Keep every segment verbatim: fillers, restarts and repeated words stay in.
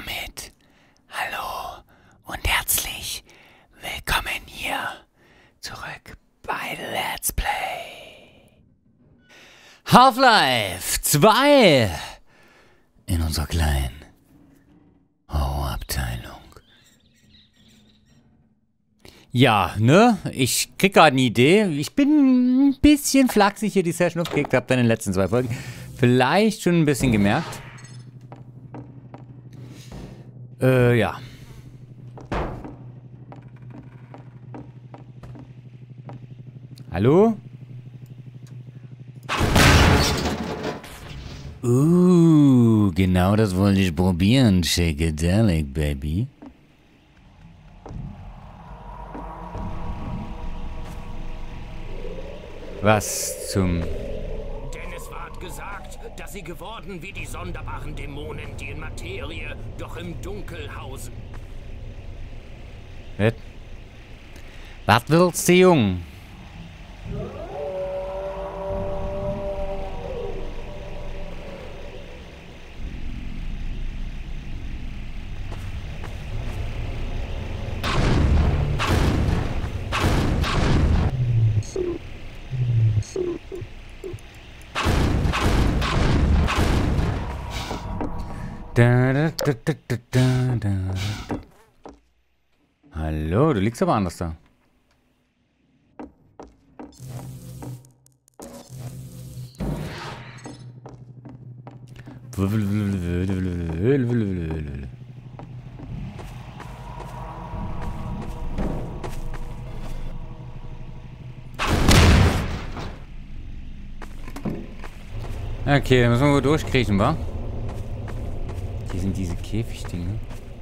damit hallo und herzlich willkommen hier zurück bei Let's Play Half-Life zwei in unserer kleinen Horrorabteilung. Ja, ne? Ich krieg gerade eine Idee. Ich bin ein bisschen flachsig hier die Session aufgelegt, habt ihr in den letzten zwei Folgen vielleicht schon ein bisschen gemerkt. Äh, ja. Hallo? Uh, genau das wollte ich probieren. Shakedelic, Baby. Was zum... Dennis Ward gesagt, dass sie geworden wie die sonderbaren Dämonen, die in Materie, doch im Dunkel hausen. Was? Was willst du, Jung? Da, da, da, da, da, da. Hallo, du liegst aber anders da. Okay, dann müssen wir wohl durchkriechen, wa? Hier sind diese Käfigdinger.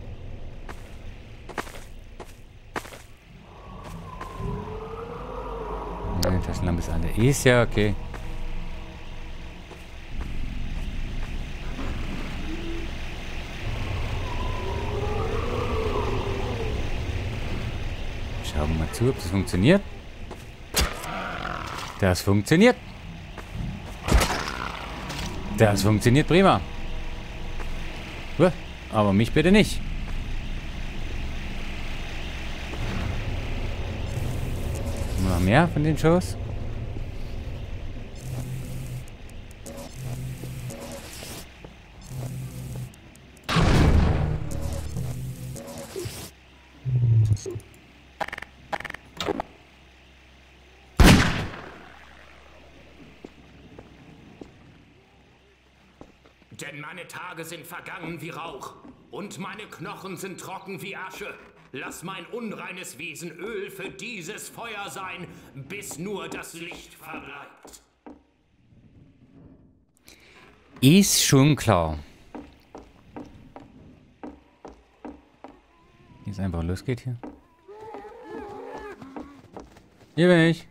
Nein, Taschenlampe ist alle. Ist ja okay. Schauen wir mal zu, ob das funktioniert. Das funktioniert. Das funktioniert prima. Aber mich bitte nicht. Noch mehr von den Shows? Denn meine Tage sind vergangen wie Rauch und meine Knochen sind trocken wie Asche. Lass mein unreines Wesen Öl für dieses Feuer sein, bis nur das Licht verbleibt. Ist schon klar. Wie es einfach losgeht hier. Hier bin ich.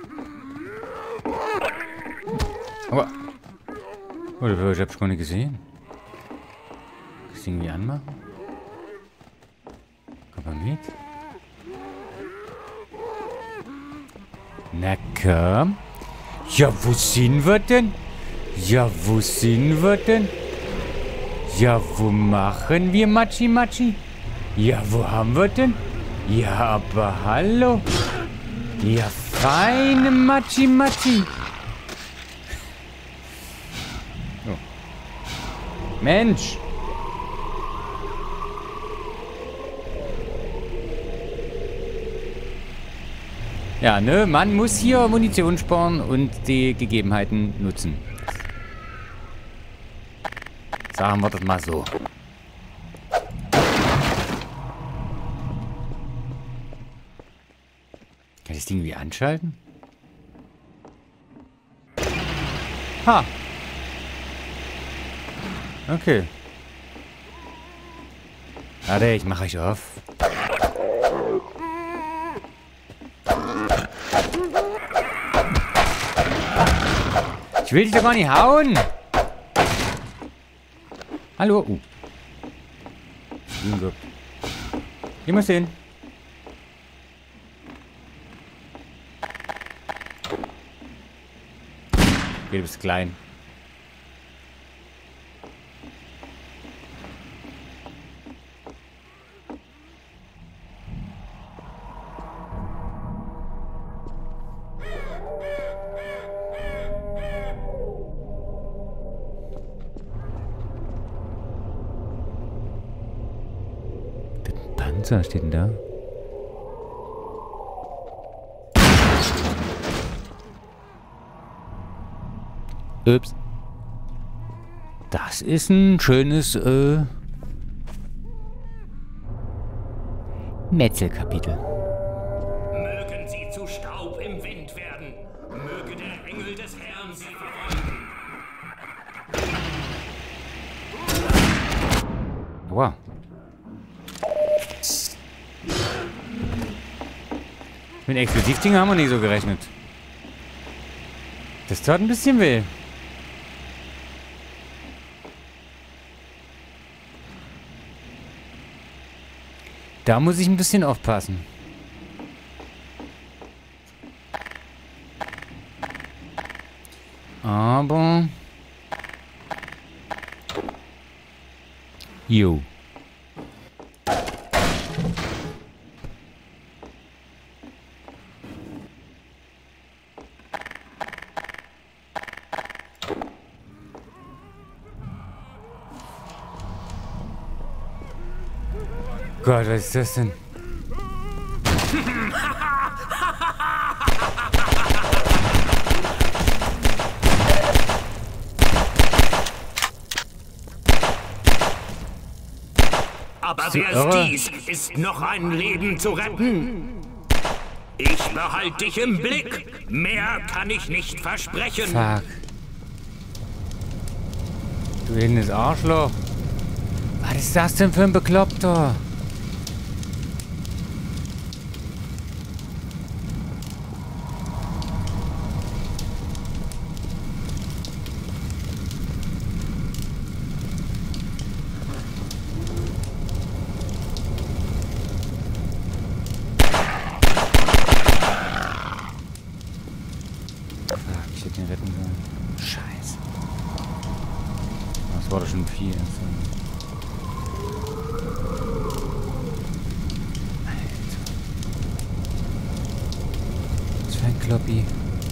Aber... Oh, ich hab's gar nicht gesehen. Kann ich irgendwie anmachen? Komm mal mit. Na komm. Ja, wo sind wir denn? Ja, wo sind wir denn? Ja, wo machen wir Matschi Matschi? Ja, wo haben wir denn? Ja, aber hallo. Ja, feine Matschi Matschi. Mensch! Ja, ne? Man muss hier Munition sparen und die Gegebenheiten nutzen. Sagen wir das mal so. Kann ich das Ding wie anschalten? Ha! Okay. Warte, ich mache euch auf. Ich will dich doch gar nicht hauen. Hallo. Uh. Hier muss hin. Okay, du bist klein. Und was steht denn da? Ups. Das ist ein schönes, äh... Metzelkapitel. Mögen sie zu Staub im Wind werden. Möge der Engel des Herrn sie verfolgen. Wow. Mit Explosivdingen haben wir nicht so gerechnet. Das tat ein bisschen weh. Da muss ich ein bisschen aufpassen. Aber... Jo. Gott, was ist das denn? Aber wer dies ist, noch ein Leben zu retten? Ich behalte dich im Blick. Mehr kann ich nicht versprechen. Fuck. Du ellendes Arschloch. Was ist das denn für ein Bekloppter? Ich hätte ihn retten sollen. Scheiße. Das war doch schon viel. Alter. Was für ein Kloppi.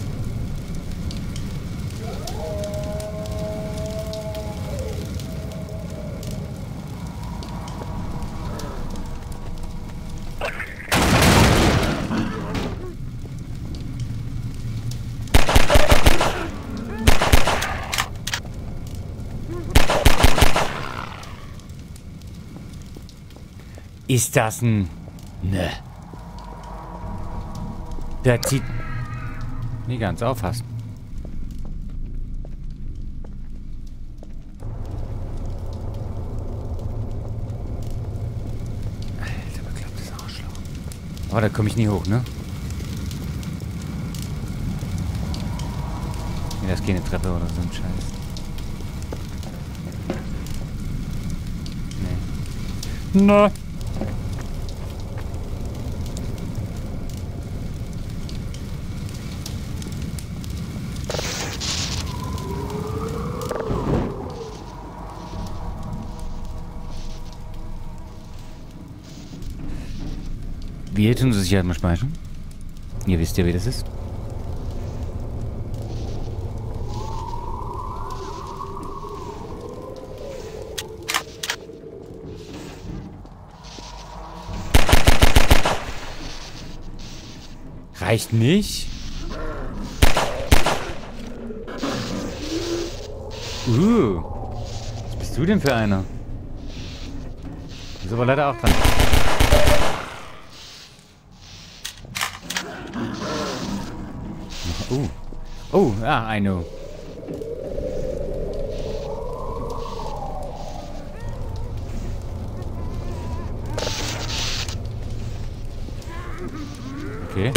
Ist das ein... Ne. Der zieht... Nicht ganz auffassen. Alter, beklopptes Arschloch. Aber da komme ich nie hoch, ne? Nee, das geht eine Treppe oder so ein Scheiß. Nee. Na. Wir tun zur Sicherheit mal speichern. Ihr wisst ja, wie das ist. Reicht nicht? Uh. Was bist du denn für einer? Ist aber leider auch dran. Oh. Oh, ah, I know. Okay.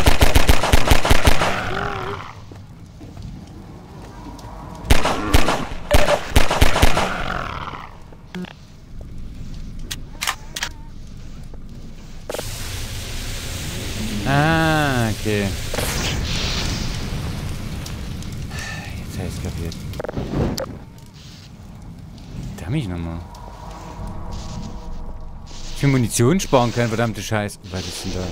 Ah, okay. Jetzt habe ich es kapiert. Da mich nochmal. Ich will Munition sparen können, verdammte Scheiße. Was ist denn da?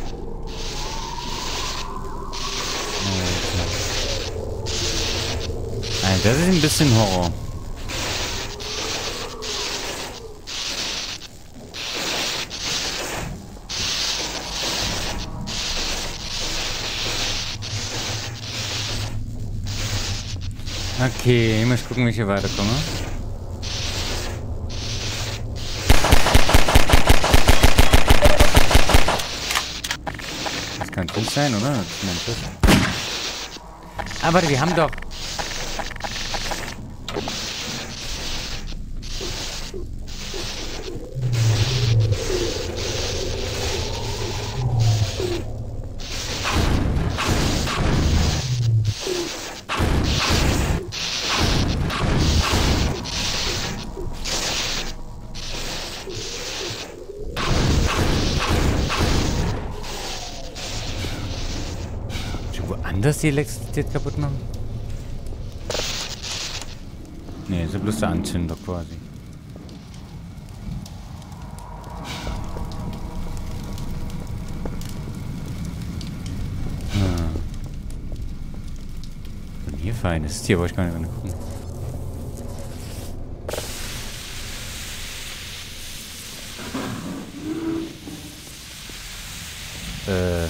Alter. Alter, das ist ein bisschen Horror. Okay, ich muss gucken, wie ich hier weiterkomme. Das kann gut sein, oder? Das ist mein Schuss. Aber wir haben doch... Woanders die Elektrizität kaputt machen? Nee, ist ja bloß der Anzünder quasi. Ah. Und hier feines Tier, wollte ich gar nicht gucken. Äh.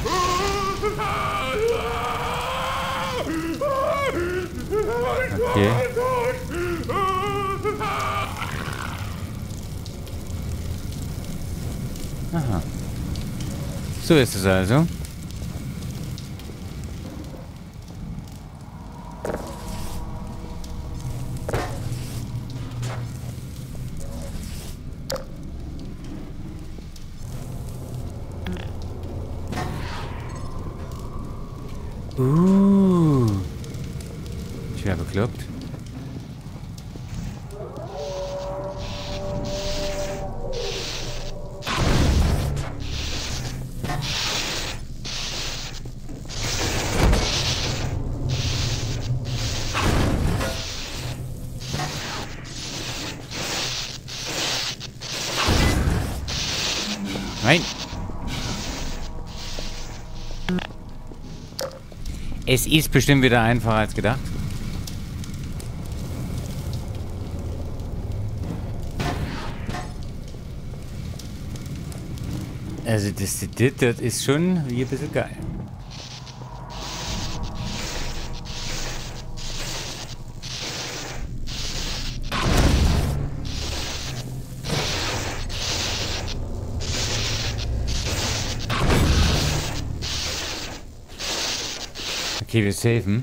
Okay. Aha. So ist es also. Uh. Schwer bekloppt. Nein. Es ist bestimmt wieder einfacher als gedacht. Also das, das, das ist schon wie ein bisschen geil. Okay, wir safen.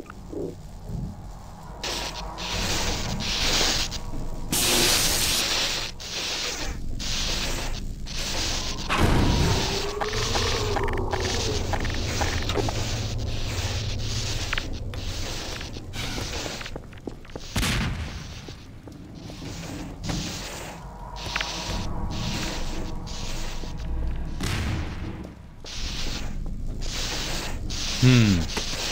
Hm.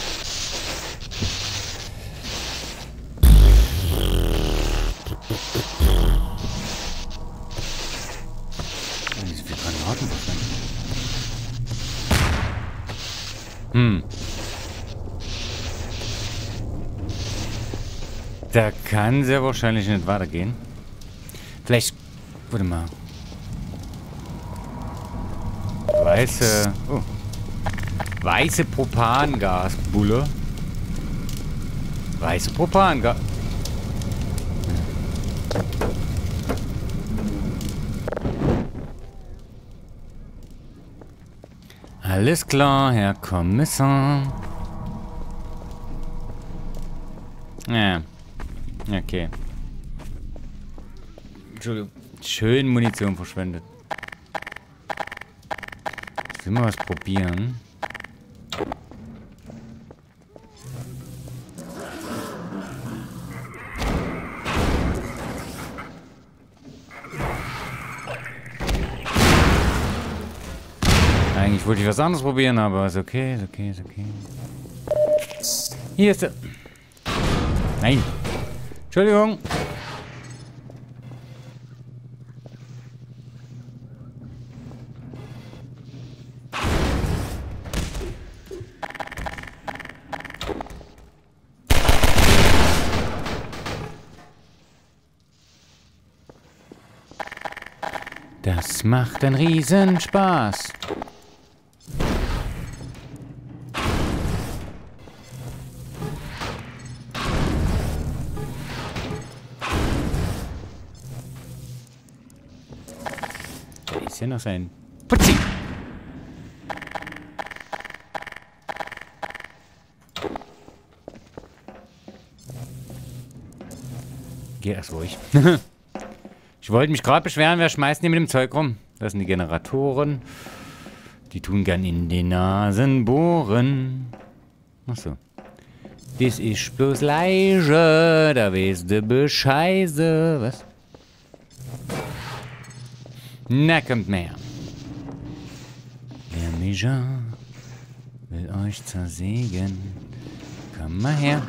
Hm. Da kann sehr wahrscheinlich nicht weitergehen. Vielleicht... Warte mal. Weiße... Oh. Weiße Propangasbulle. Weiße Propangas... Alles klar, Herr Kommissar. Ja. Okay. Entschuldigung. Schön Munition verschwendet. Jetzt will mal was probieren. Eigentlich wollte ich was anderes probieren, aber ist okay, ist okay, ist okay. Hier ist der... Nein. Entschuldigung. Das macht einen Riesenspaß. ist ja noch sein... Putzi! Geh erst ruhig. Ich wollte mich gerade beschweren, wer schmeißt denn mit dem Zeug rum? Das sind die Generatoren. Die tun gern in die Nasen bohren. Achso. Das ist bloß leise, da weißt du Bescheide. Was? Na, kommt mehr. Der Mejan will euch zersägen. Komm mal her.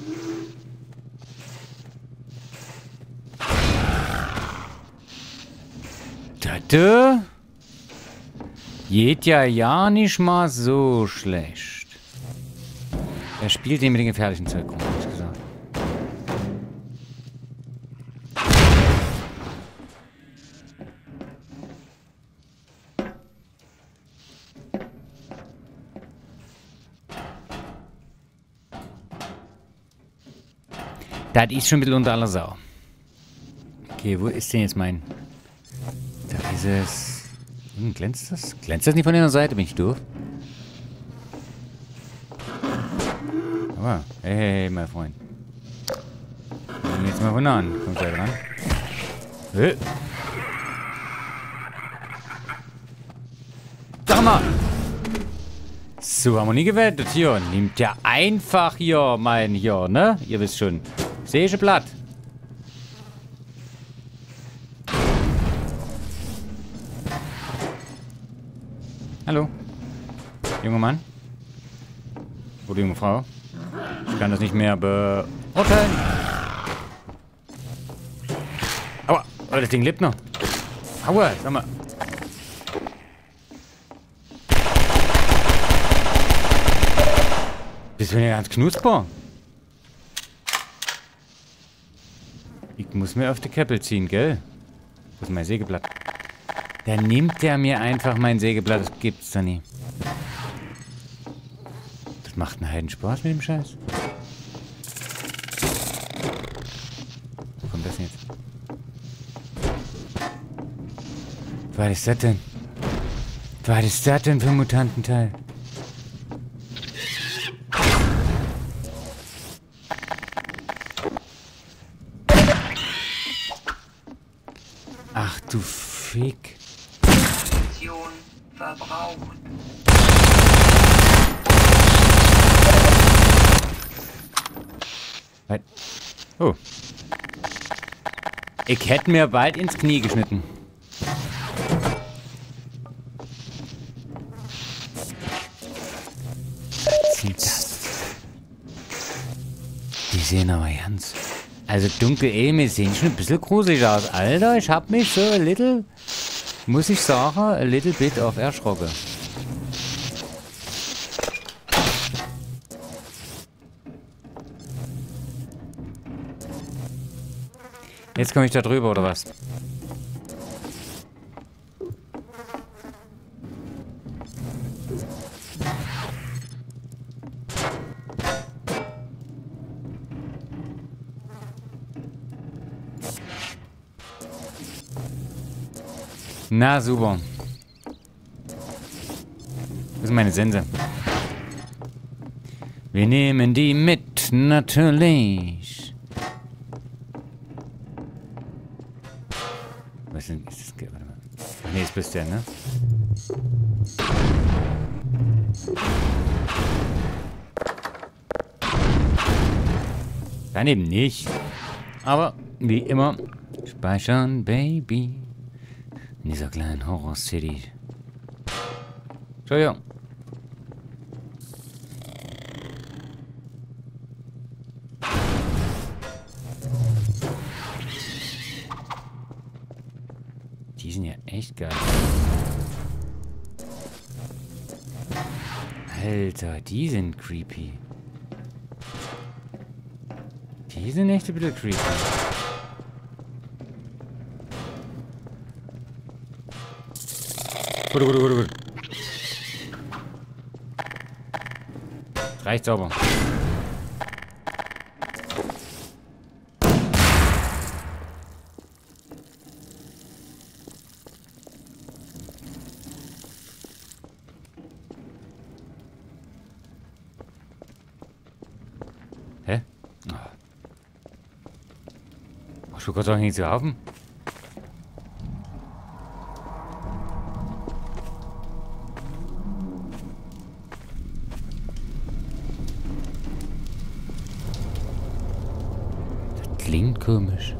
Tatte? Geht ja ja nicht mal so schlecht. Er spielt den mit den gefährlichen Zeug rum, hab ich gesagt. Das ist schon ein bisschen unter aller Sau. Okay, wo ist denn jetzt mein... Da ist es... Hm, glänzt das? Glänzt das nicht von der Seite? Bin ich doof? Aber, hey, hey, hey, mein Freund. Nehmen wir jetzt mal von an. Kommt da dran. Hey. Sag mal! So, haben wir nie gewettet hier. Nimmt ja einfach hier mein hier, ne? Ihr wisst schon. Sehe ich Blatt. Hallo. Junger Mann. Oder junge Frau. Ich kann das nicht mehr beurteilen. Aua. Oh, das Ding lebt noch. Aua, sag mal. Bist du ja ganz knusper? Ich muss mir auf die Keppel ziehen, gell? Wo ist mein Sägeblatt? Dann nimmt der mir einfach mein Sägeblatt. Das gibt's doch nie. Das macht einen Heiden Spaß mit dem Scheiß. Wo kommt das denn jetzt? Was ist das denn? Was ist das denn für ein Mutantenteil? Ach du Fick. Munition verbraucht. Was? Oh. Ich hätte mir bald ins Knie geschnitten. Was sind das? Die sehen aber ganz... Also dunkel Elme sehen schon ein bisschen gruselig aus. Alter, ich hab mich so a little, muss ich sagen, a little bit auf erschrocken. Jetzt komme ich da drüber, oder was? Na, super. Das ist meine Sense. Wir nehmen die mit, natürlich. Was ist denn, ist das? Warte mal. Ach nee, das bist der, ne? Dann eben nicht. Aber, wie immer, speichern, Baby. In dieser kleinen Horror-City. Entschuldigung. Die sind ja echt geil. Alter, die sind creepy. Die sind echt ein bisschen creepy. Gut, gut, gut, gut. Reicht sauber. Hä? Oh. Hast du gerade auch nicht zu laufen? Das klingt komisch.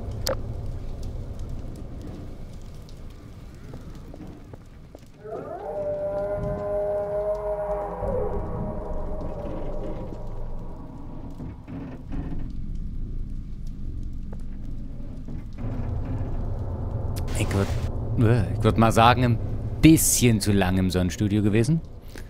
Ich würde ich würd mal sagen, ein bisschen zu lang im Sonnenstudio gewesen.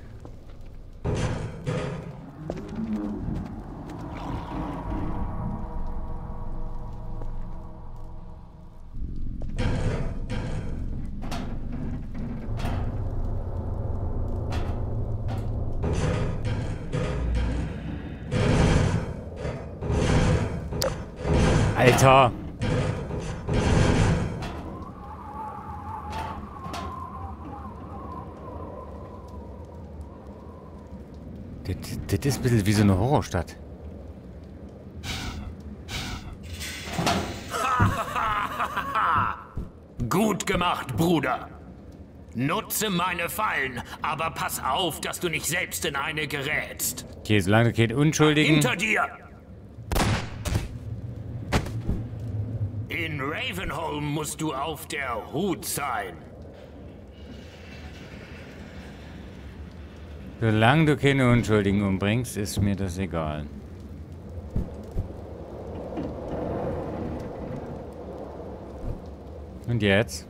Alter! Das, das ist ein bisschen wie so eine Horrorstadt. Gut gemacht, Bruder. Nutze meine Fallen, aber pass auf, dass du nicht selbst in eine gerätst. Okay, solange du keinen Unschuldigen... Hinter dir! In Ravenholm musst du auf der Hut sein. Solange du keine Unschuldigen umbringst, ist mir das egal. Und jetzt?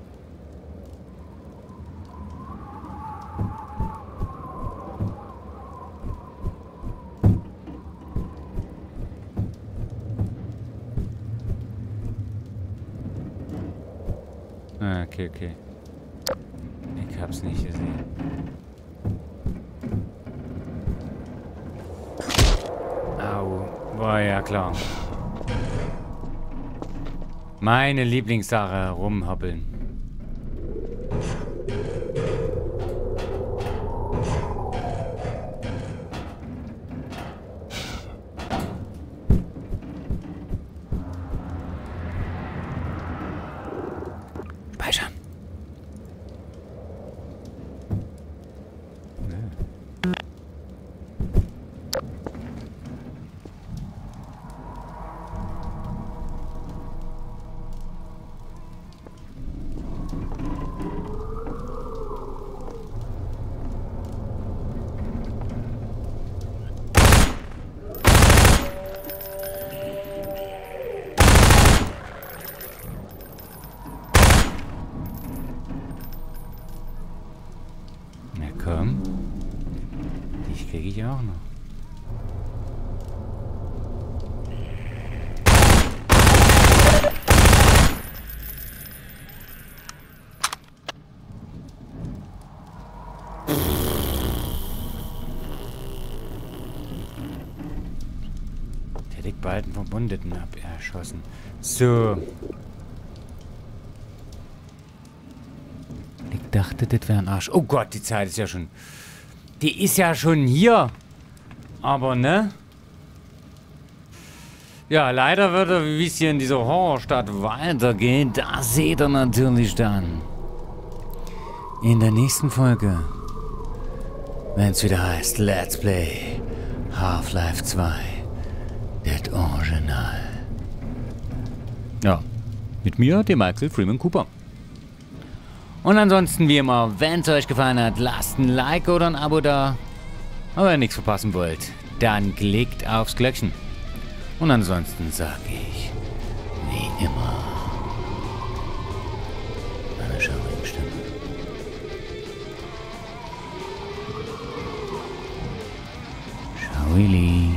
Ah, okay, okay. Ich hab's nicht gesehen. Au. War ja klar. Meine Lieblingssache, rumhoppeln. Speichern. Komm. Dich kriege ich auch noch. Der dick beiden Verbundeten ab erschossen. So. Ich dachte, das wäre ein Arsch. Oh Gott, die Zeit ist ja schon... Die ist ja schon hier. Aber, ne? Ja, leider wird er, wie es hier in dieser Horrorstadt weitergeht, das seht ihr natürlich dann. In der nächsten Folge. Wenn es wieder heißt Let's Play Half-Life zwei. Das Original. Ja. Mit mir, dem Michael Freeman Cooper. Und ansonsten, wie immer, wenn es euch gefallen hat, lasst ein Like oder ein Abo da. Aber wenn ihr nichts verpassen wollt, dann klickt aufs Glöckchen. Und ansonsten sage ich, wie immer, meine schaurige Stimme. Schauili.